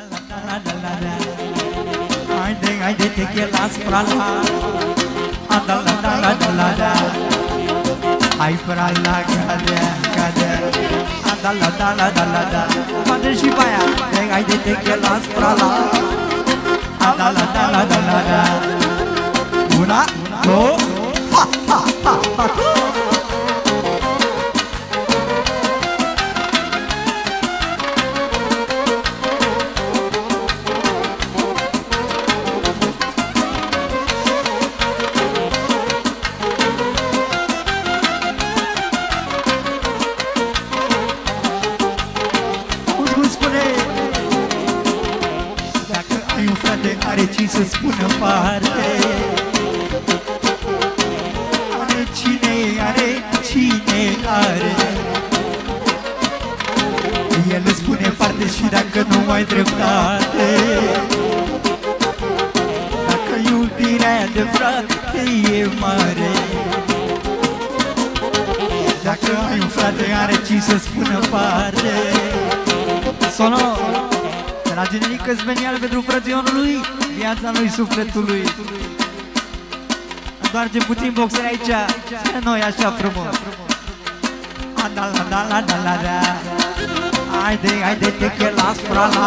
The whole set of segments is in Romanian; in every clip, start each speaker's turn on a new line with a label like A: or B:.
A: Haide, haide, te chelas prala. Hai prala, cade, cade. Face și pe aia. Haide, te chelas prala. Una, două, ha, ha, ha, ha. Are ce să spună parte. Are cine are. El îți spune parte și dacă nu ai dreptate. Dacă iubirea de frate e mare. Dacă ai un frate are ce să spună parte. Sono de la generică Zvenial pentru frăționului, viața lui, sufletul lui. Întoarcem puțin boxeri aici, spre noi așa frumos. Haide, haide, te chelas prala.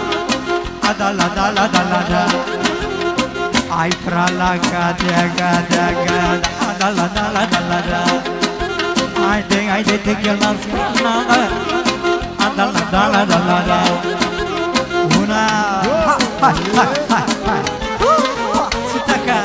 A: Ai prala, gadea, gadea, gadea. Haide, haide, te chelas prala. Una, hai, hai, hai, hai. Sutaca.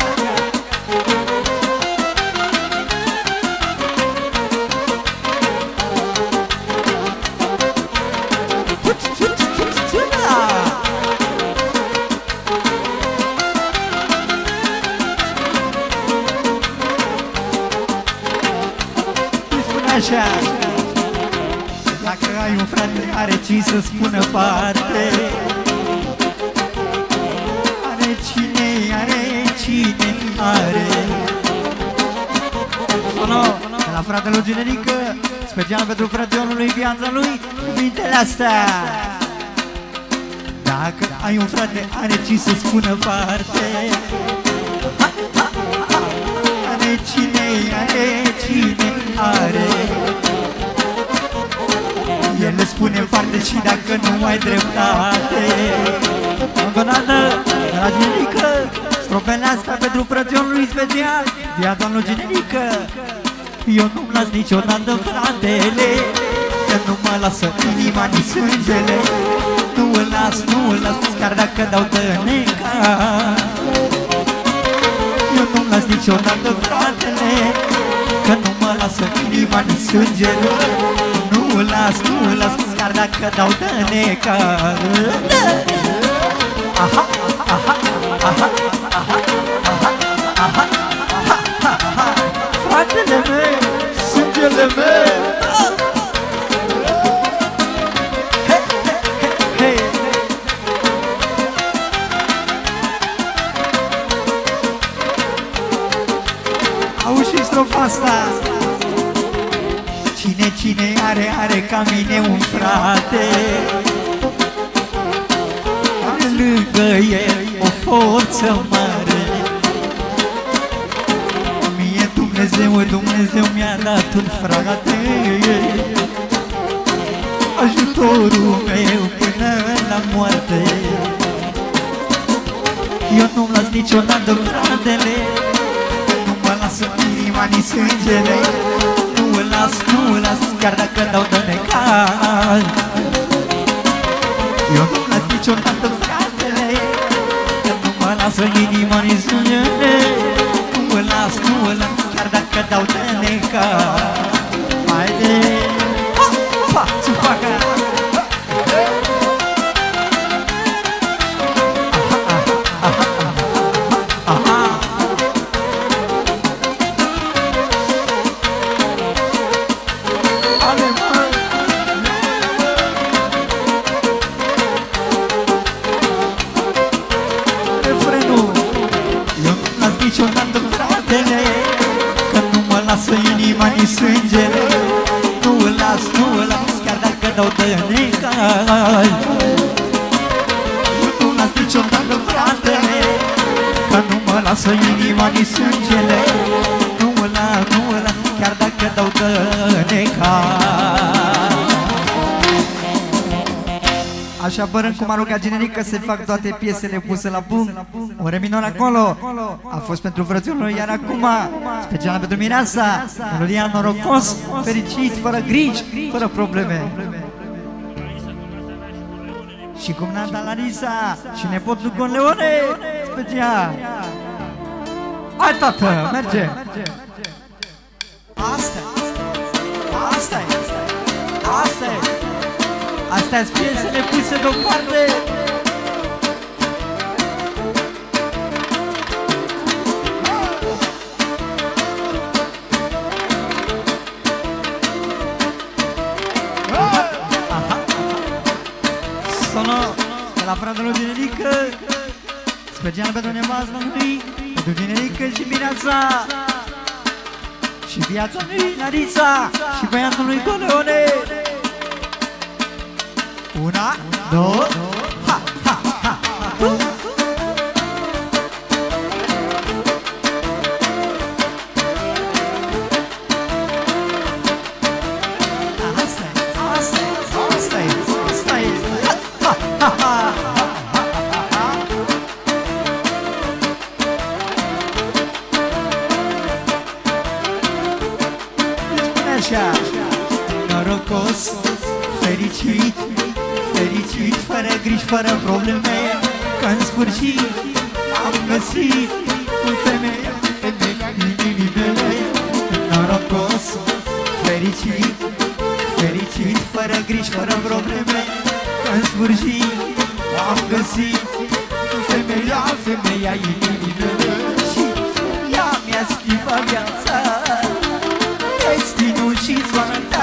A: Spune așa. Dacă ai un frate, are ce să spună parte. Are cine are. Sono de la fratele generică, special pentru frateonul lui, viața lui, cuvintele astea. Dacă ai un frate, are ce să spună parte. Are cine are. El îți spune în parte și dacă nu ai dreptate. Încă o dată, de la generică, strofele astea pentru frăționul lui special, viața lui generică. Eu nu-mi las niciodată fratele, că nu mă lasă inima nici sângele. Nu îl las, chiar dacă dau tăneca. Eu nu-mi las niciodată fratele, că nu mă lasă inima nici sângele. Nu îl las, chiar dacă dau tăneca. Aha, aha, aha, aha, aha, aha, aha, aha. Fratele meu, sângele meu. He, he, he, he. Auzi și strofa asta. Cine are ca mine un frate. Lângă el o forță mare. Mie Dumnezeu mi-a dat un frate, ajutorul meu până la moarte. Eu nu-mi las niciodată fratele, nu mă lasă inima nici sângele. Nu îl las, chiar dacă dau de necaz. Eu nu-mi las niciodată fratele, că nu mă lasă inima nici sângele. Nu îl las, chiar dacă dau de necaz. Haide, pa, țupaca. Niciodată fratele, că nu mă lasă inima nici sângele. Nu îl las, chiar dacă dau de necaz. lasă inima nici sângele. Nu ăla, chiar dacă dau tăneca. Așa bărând cum a rugat generică să fac toate piesele puse la punct. Un re minor acolo a fost pentru frățiul lui, iar acum special pentru mireasa. Melodia norocos, fericit, fără griji, fără probleme. Și cum nata Larisa și nepotul Con Leone, special. Hai tată, merge. Astea-s piesele puse deoparte. Sono de la fratele generică, special pentru nevastă lui, pentru generică și mireasa. Și viața lui Larisa și băiatul lui Con Leone. Una, două, ha, ha, ha, ha. Asta-i, ha, ha, ha. Deci spune așa: norocos, fericit, fericit, fără griji, fără probleme, că în sfârșit am găsit un femeie, inimii mele. Norocos, fericit, fericit, fără griji, fără probleme, că în sfârșit am găsit femeia inimii mele. Și ea mi-a schimbat viața, destinul și soarta.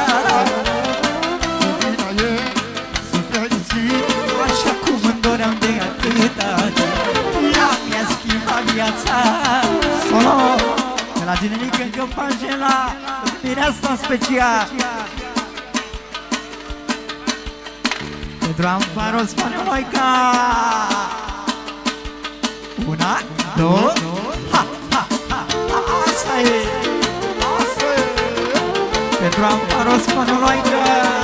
A: Așa cum îmi doream de atâta, ea mi-a schimbat viața. Solo de la generică încă Pangela, mireasa special. Pentru Amparo Spanioica. Una, două, ha, ha, ha, asta e. Pentru Amparo Spanioica.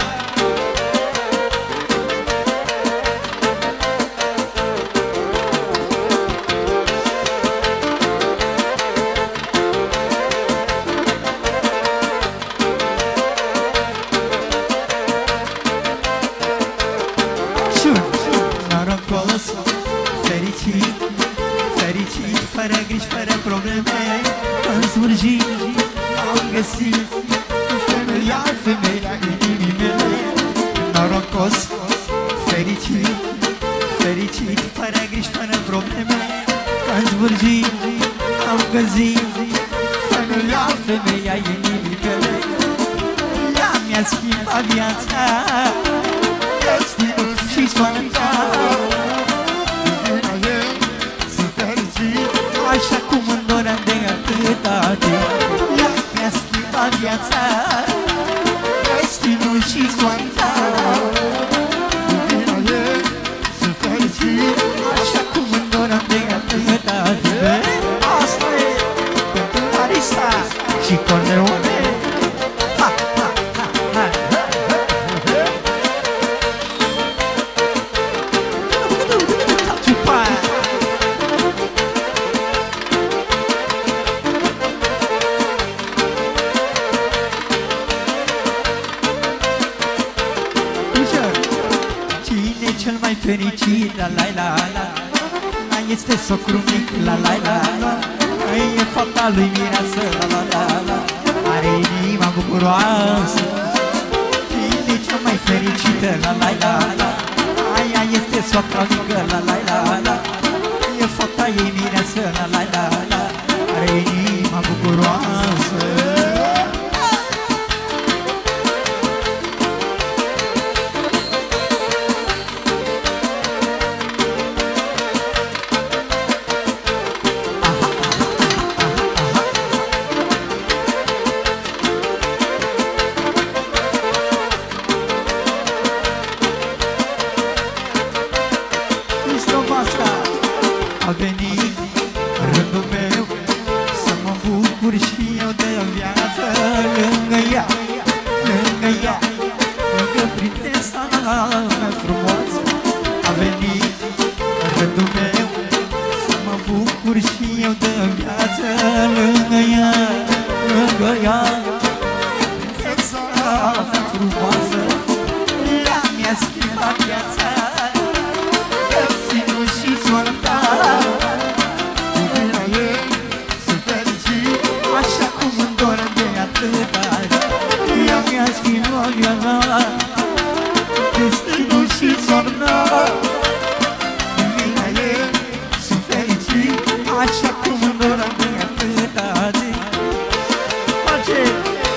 A: Fericit, fericit, fără griji, fără probleme, în sfârșit am găsit femeia inimii mele. Norocos, fericit, fericit, fără griji, fără probleme, în sfârșit am găsit femeia inimii mele. Ea mi-a schimbat viața, destinul și soarta. Așa cum îmi doream de atâta timp, ea mi-a schimbat viața, destinul și soarta. Sunt fericit, așa cum îmi doream de atâta timp. Asta e pentru Larisa și Con Leone. Ha, ha, ha, ha, ha. Cel mai fericit, la la la la, este socru mic, la la la la. E fata lui mireasă, la la la la, are inima bucuroasă. Cine cel mai fericită, la la la la, aia este soacra mică, la la la la. E fata ei mireasă, la la la la, are inima bucuroasă. A venit rândul sufletul meu, să mă bucur și eu de viață lângă ea, lângă ea. Prințesa mea frumoasă, ea mi-a schimbat viața, destinul și soarta. Iubirea ei sunt fericit, așa cum îmi dor de atâta. Ea mi-a schimbat viața, destinul și soarta. Iubirea ei sunt fericit, așa cum îmi dor de atâta. Face!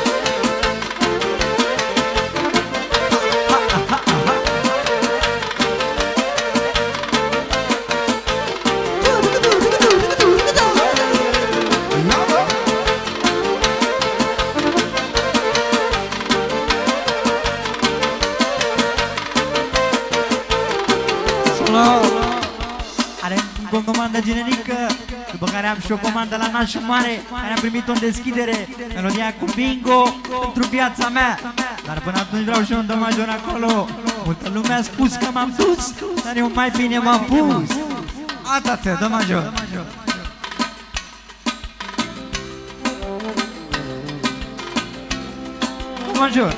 A: Are o comandă generică, după care am și o comandă la nașul mare, care am primit-o în deschidere, melodia cu Bingo pentru viața mea. Dar până atunci vreau și un do major acolo. Multă lume a spus că m-am dus, dar eu mai bine m-am pus. Atât, do major. Do major.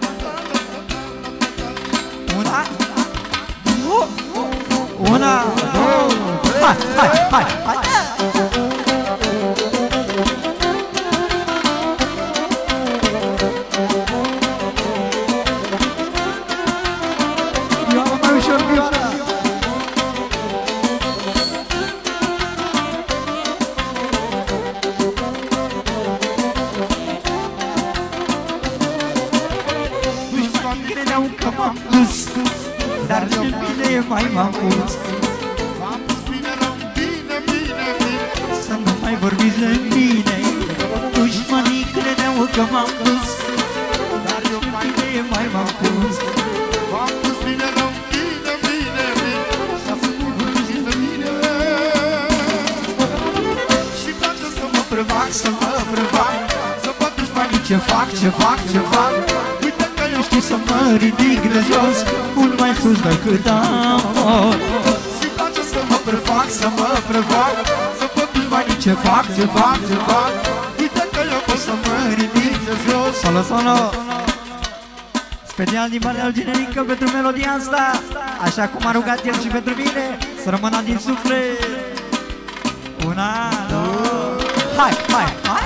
A: Una, două, hai, hai, hai, hai. Eu am mai ușor vioara. Dușmanii credeau că m-am dus, dar și bine mai m-am pus.
B: M-am pus bine rău, bine, bine, bine.
A: Să nu mai vorbiți de mine. Dușmanii credeau că m-am dus, dar și bine mai m-am pus.
B: M-am pus bine rău, bine, bine, bine. Să nu vorbiți de mine. Și-mi place să mă prefac, să mă prefac, să văd dușmanii ce fac, ce fac, ce fac. Uite că eu știu să mă ridic de jos, mult mai sus decât am fost. Și-mi place să mă prefac, să mă prefac, să văd dușmanii ce fac, ce fac, ce fac. Uite că eu pot să mă ridic de jos.
A: Solo, solo. Special din partea generică pentru melodia asta, așa cum a rugat el și pentru mine, să rămână din suflet. Una, două, hai, hai, hai.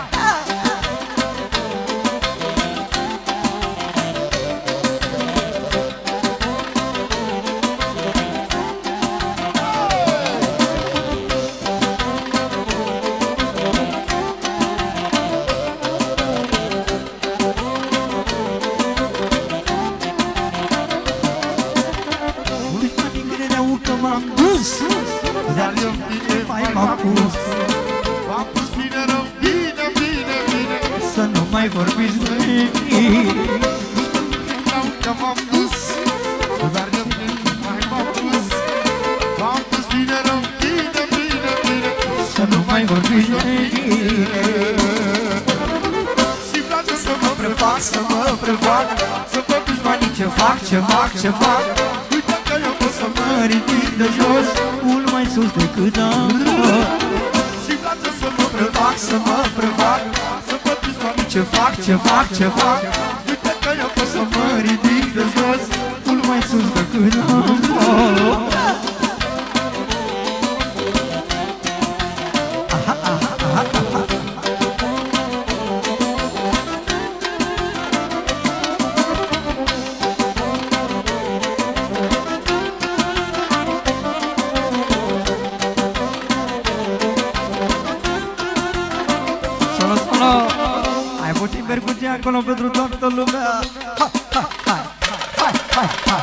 A: Dar eu bine mai m-am pus.
B: M-am pus bine rău, bine, bine, bine.
A: Să nu mai vorbiți de mine.
B: Vreau că m-am dus, dar eu bine mai m-am pus. M-am pus bine rău, bine, bine, bine.
A: Să nu mai vorbiți de mine.
B: Și-mi place să mă prefac, să mă prefac, să văd dușmanii ce fac, ce fac, ce fac. Uite că eu pot să mă ridic de jos,
A: mult mai sus decât am fost.
B: și-mi place să mă prefac, să mă prefac, să văd dușmanii ce fac, ce fac, ce fac. Uite că eu pot să mă ridic de jos,
A: mult mai sus decât am fost. Ai puțin percuție acolo pentru toată lumea. Ha, ha, ha, hai, hai, hai.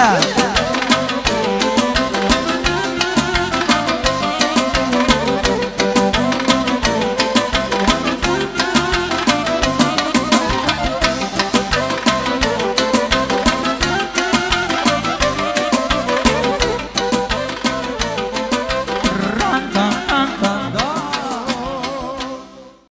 A: Ia!